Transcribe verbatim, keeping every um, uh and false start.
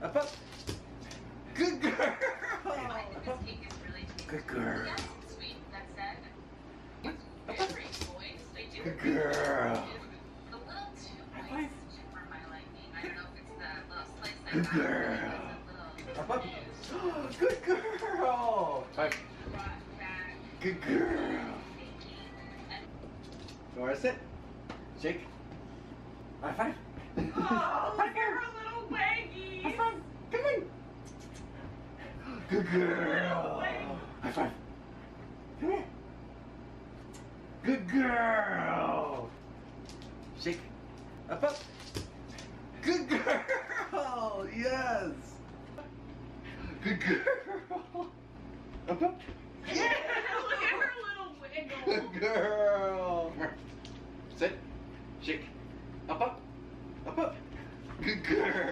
Up, up. Good girl. I think this cake is really tasty. Good girl. Yes, sweet. That said, it's very moist. I do Good girl. It's a little too High moist for my liking. I don't know if it's the little slice I Good got. girl. It's a Up, little up. Good girl. Five. brought back Good girl. baking. Nora, sit. Shake. High five. Oh, look at her little waggy. High five. Come on. Good girl. High five. Come here. Good girl. Shake. Up, up. Good girl. Yes. Good girl. Up, up. Yeah, look at her little wiggle. Good girl. Sit. Shake. Up, up. Up, up. Good girl.